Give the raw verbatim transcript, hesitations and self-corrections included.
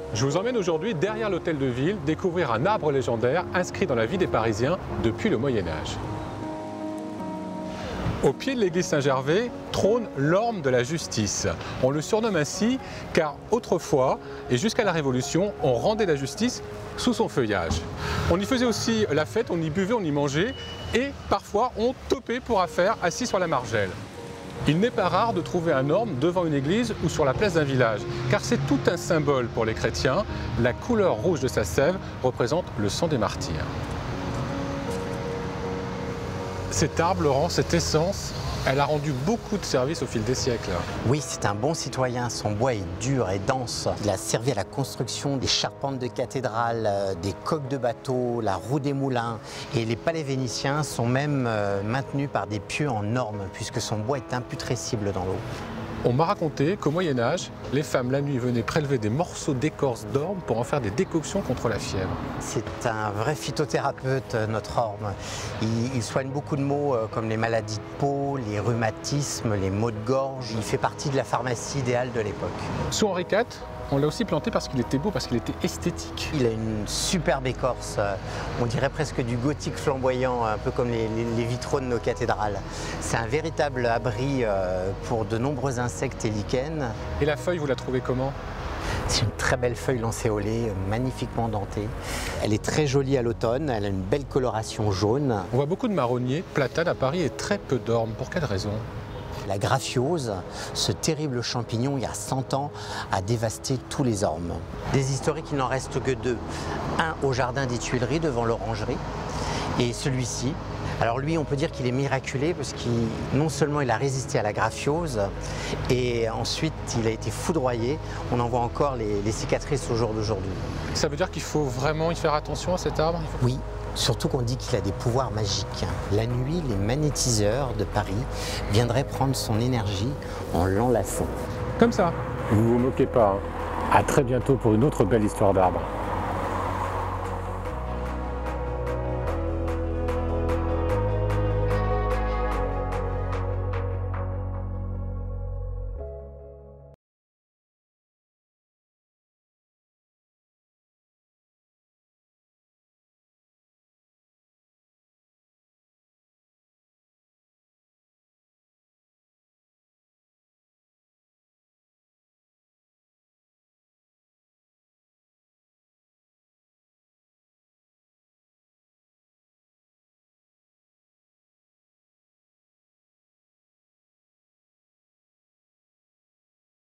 Je vous emmène aujourd'hui derrière l'hôtel de ville découvrir un arbre légendaire inscrit dans la vie des Parisiens depuis le Moyen-Âge. Au pied de l'église Saint-Gervais trône l'orme de la justice. On le surnomme ainsi car autrefois et jusqu'à la Révolution, on rendait la justice sous son feuillage. On y faisait aussi la fête, on y buvait, on y mangeait et parfois on topait pour affaire assis sur la margelle. Il n'est pas rare de trouver un orme devant une église ou sur la place d'un village, car c'est tout un symbole pour les chrétiens. La couleur rouge de sa sève représente le sang des martyrs. Cet arbre, Laurent, cette essence, elle a rendu beaucoup de services au fil des siècles. Oui, c'est un bon citoyen. Son bois est dur et dense. Il a servi à la construction des charpentes de cathédrales, des coques de bateaux, la roue des moulins. Et les palais vénitiens sont même maintenus par des pieux en orme, puisque son bois est imputrescible dans l'eau. On m'a raconté qu'au Moyen-Âge, les femmes la nuit venaient prélever des morceaux d'écorce d'orme pour en faire des décoctions contre la fièvre. C'est un vrai phytothérapeute, notre orme. Il, il soigne beaucoup de maux comme les maladies de peau, les rhumatismes, les maux de gorge. Il fait partie de la pharmacie idéale de l'époque. Sous Henri quatre, on l'a aussi planté parce qu'il était beau, parce qu'il était esthétique. Il a une superbe écorce, on dirait presque du gothique flamboyant, un peu comme les, les, les vitraux de nos cathédrales. C'est un véritable abri pour de nombreux insectes et lichens. Et la feuille, vous la trouvez comment ? C'est une très belle feuille lancéolée, magnifiquement dentée. Elle est très jolie à l'automne, elle a une belle coloration jaune. On voit beaucoup de marronniers, platanes à Paris et très peu d'ormes. Pour quelle raison ? La graphiose, ce terrible champignon, il y a cent ans, a dévasté tous les ormes. Des historiques, il n'en reste que deux. Un au jardin des Tuileries, devant l'orangerie, et celui-ci. Alors lui, on peut dire qu'il est miraculé parce qu'il, non seulement il a résisté à la graphiose, et ensuite il a été foudroyé. On en voit encore les, les cicatrices au jour d'aujourd'hui. Ça veut dire qu'il faut vraiment y faire attention à cet arbre ? Oui. Surtout qu'on dit qu'il a des pouvoirs magiques. La nuit, les magnétiseurs de Paris viendraient prendre son énergie en l'enlaçant. Comme ça. Vous vous moquez pas. Hein. À très bientôt pour une autre belle histoire d'arbre.